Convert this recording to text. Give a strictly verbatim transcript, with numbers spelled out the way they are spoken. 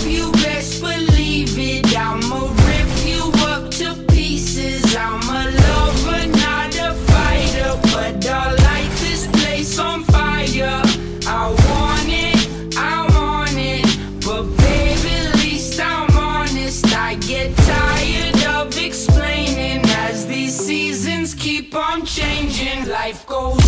you best believe it. I'ma rip you up to pieces. I'm a lover, not a fighter, but I'll light this place on fire. I want it, I'm on it, but baby, at least I'm honest. I get tired of explaining as these seasons keep on changing. Life goes